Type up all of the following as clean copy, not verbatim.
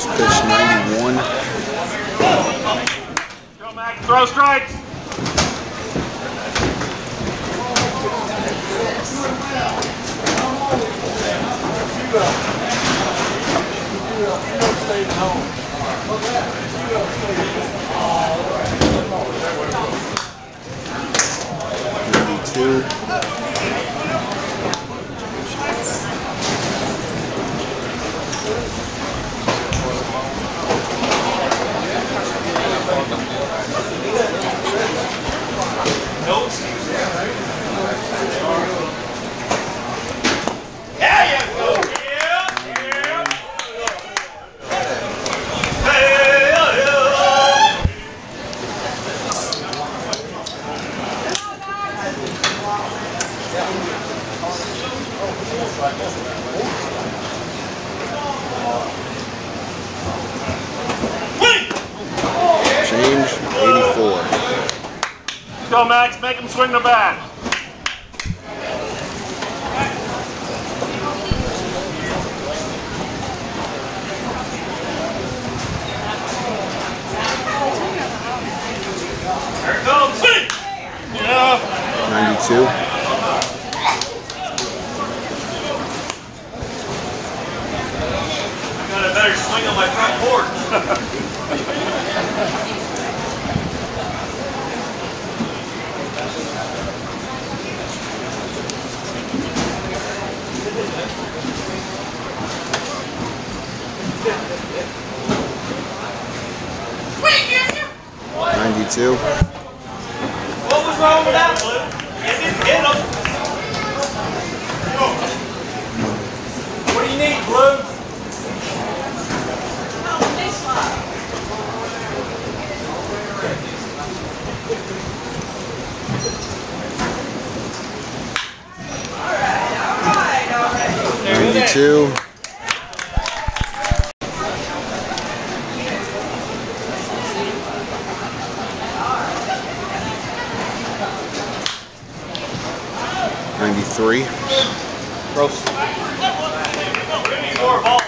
First pitch, 91. Go, Max. Throw strikes. Stay at home. 92. Change, 84. Let's go, Max. Make him swing the bat. There it goes. Swing! Yeah. 92. I got a better swing on my front porch. 92. What was wrong with that, Blue? You didn't hit him. What do you need, Blue? 92. 93. Gross. Four balls.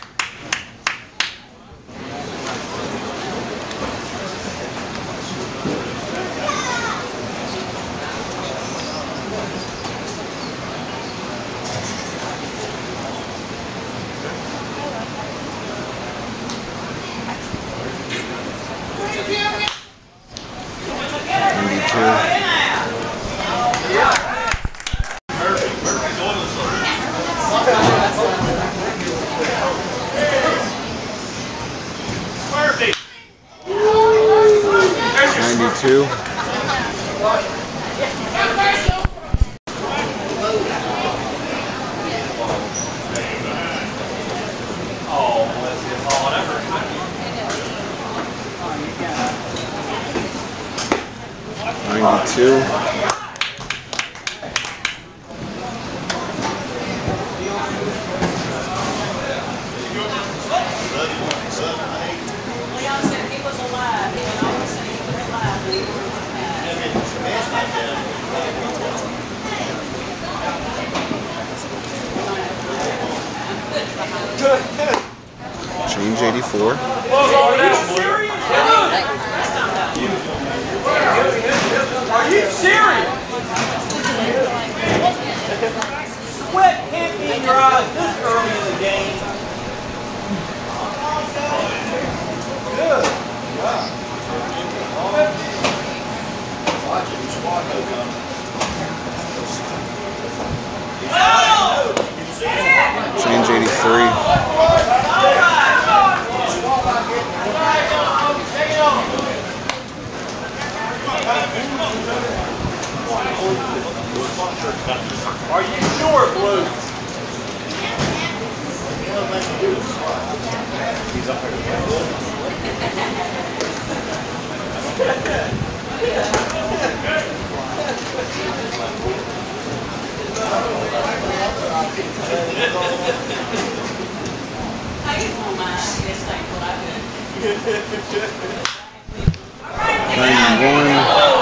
92. Change 84. Are you serious? Sweat can't be in your eyes this early in the game. Good. Change 83. Are you sure, Blue? He's up there. 91.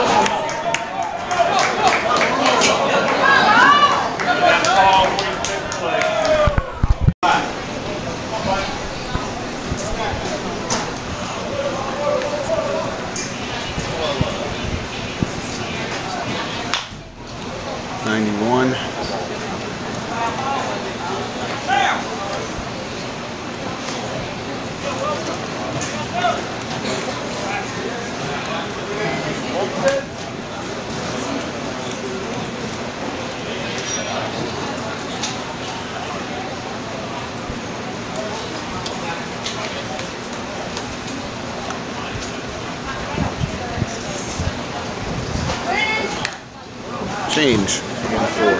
Change, 84.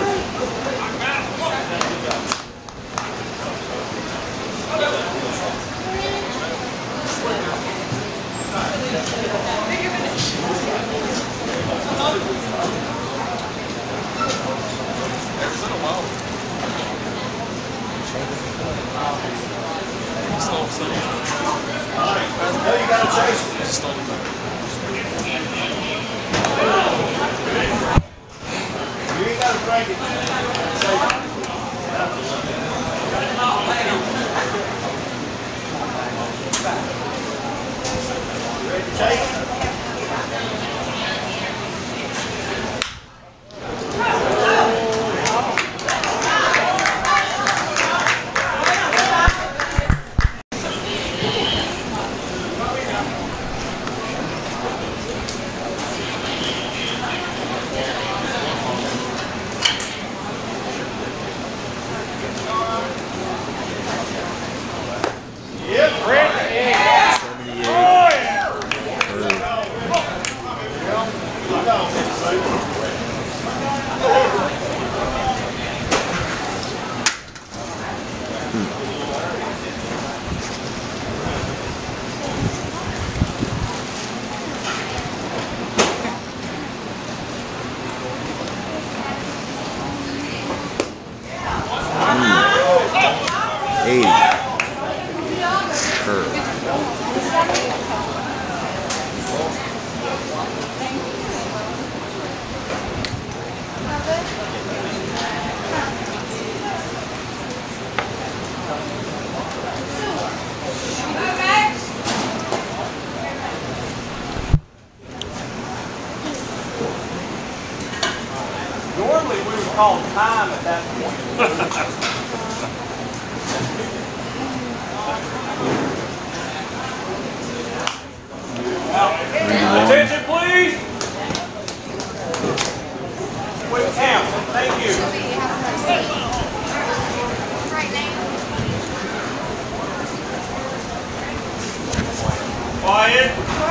You got to chase. You ain't got to break it. Ready to chase? Normally we would call time at that point. Attention please! Quick count, thank you. Quiet.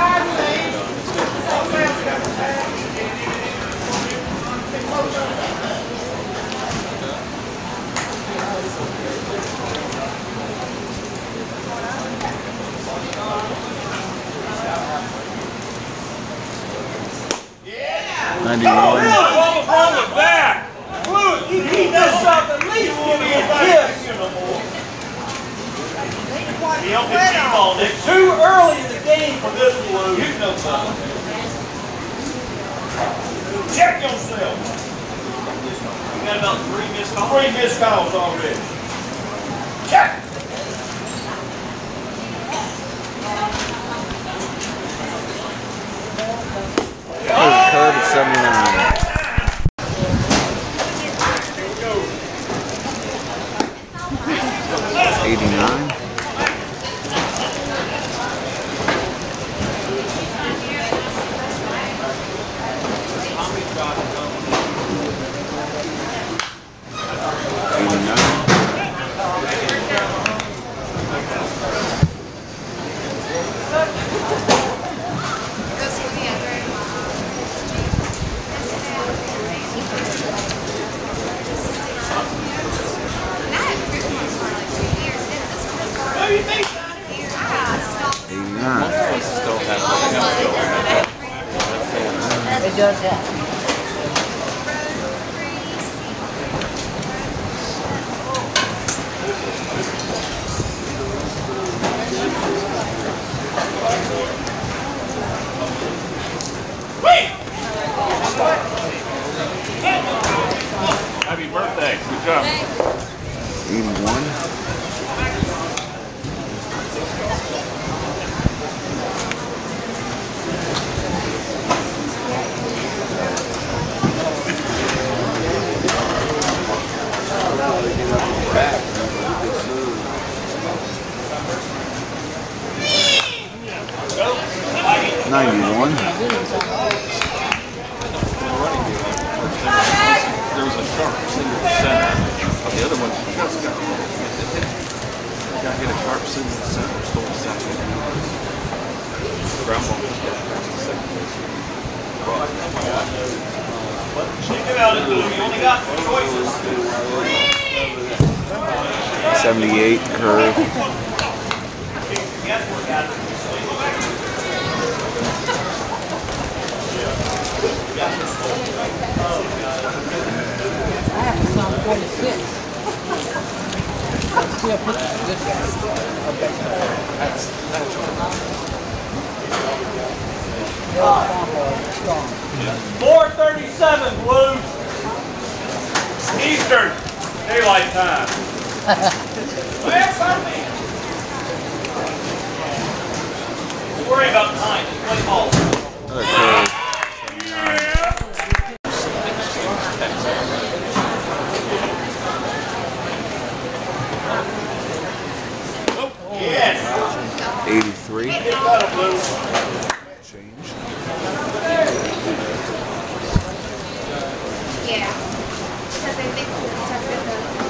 91. What was wrong with that? Luke, you keep that stuff at least give me a kiss. You don't get T-balled. It's too early in the game for this, Luke. You know something. Check yourself. You got about 3 missed calls. 3 missed calls already. Check. Curve at 79. 89. It does that. Happy birthday. Good job. 81. There was a sharp single center. The other one just got hit. Hit a sharp single center, stole second. Ground ball just got past the second base. Think about it. only got 2 choices. 78 curve. I have some 46. Still put this guy. That's 4:37 Blues. Eastern Daylight Time. Don't worry about time. Just play ball. Another curve. Yes. 83. Change. Yeah. Because they mix the stuff with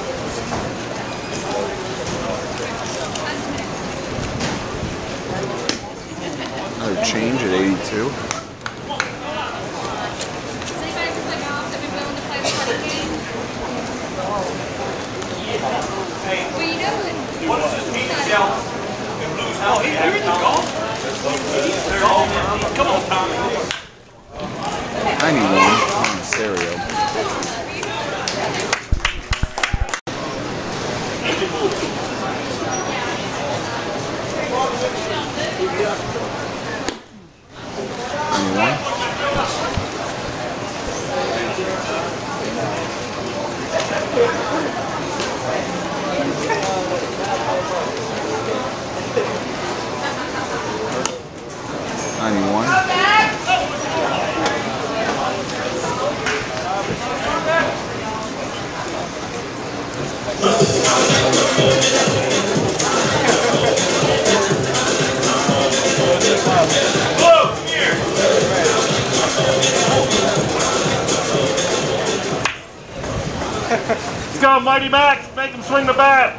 Another change at 82. Does anybody just like off that we willing to play the party game? Hey, What are you doing? what does this mean, Michelle? Oh, he's doing the golf. Come on, Tommy. 91 on stereo. Let's go, Mighty Max. Make him swing the bat.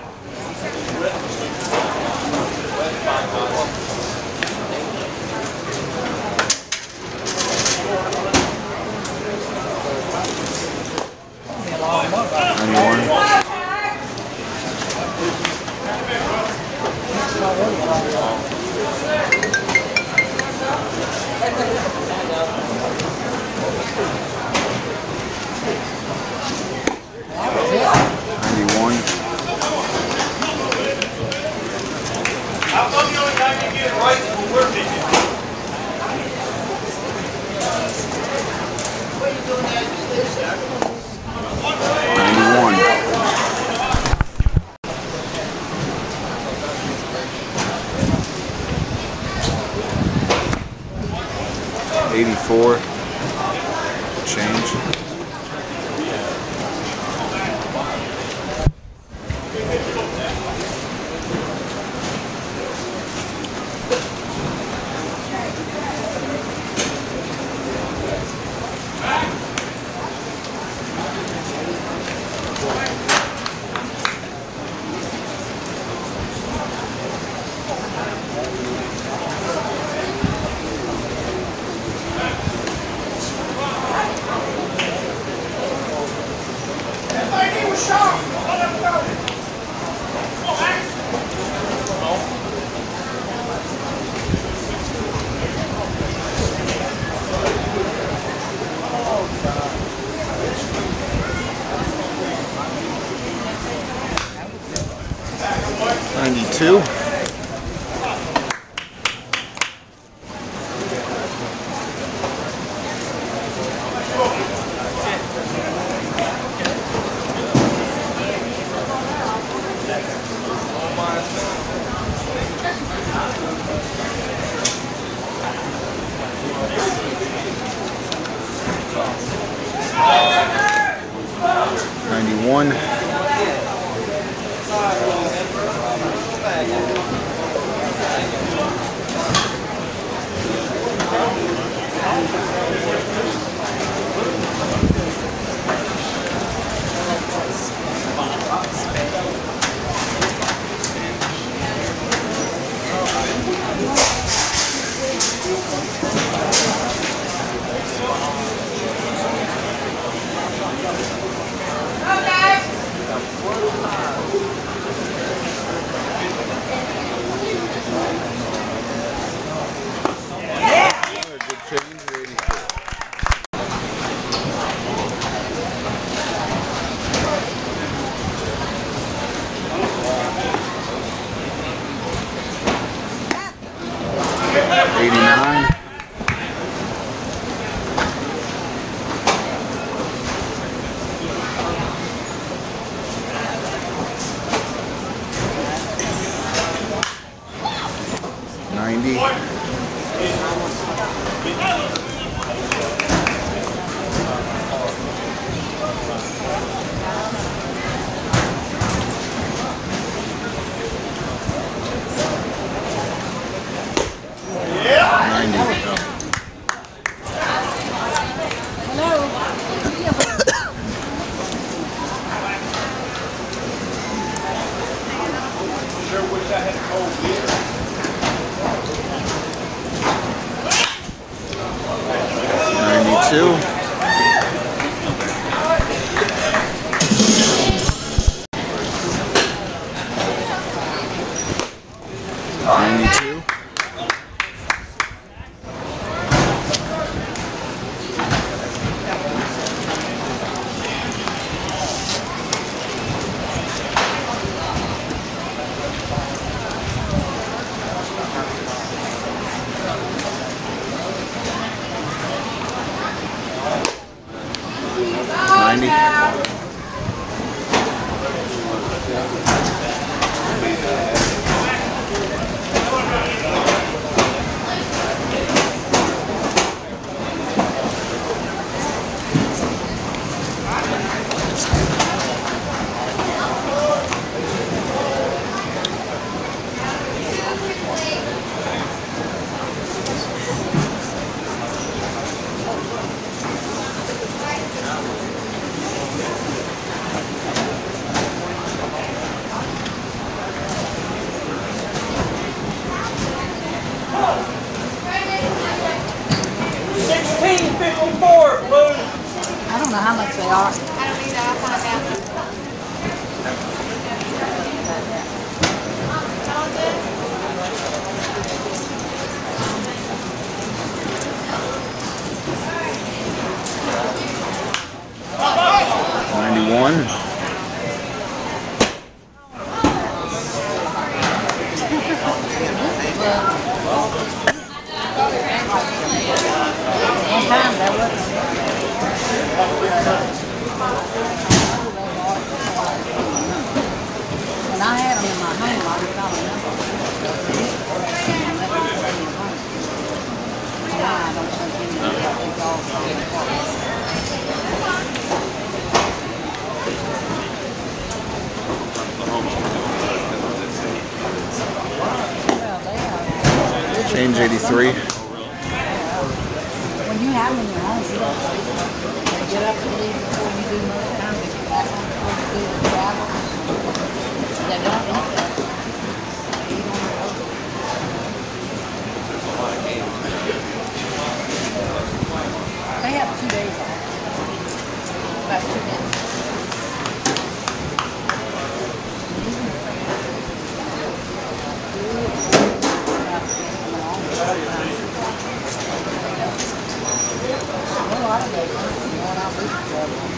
How come the only time you get it right is when we're pitching? What are you doing there? '84 change. '92. '91. 92. 92. 90. 1654, blue. I don't know how much they are. I don't need that. I'll find out. One time there wasn't. When I had them in my home, I was not a member. I don't think any Change 83. When you have them in your home, you don't sleep. They get up and leave before you do most times. They get back on before you do the travel. They don't eat that. They eat on the road. They have 2 days off. About 2 days. A lot of days, you know, and I'll lose the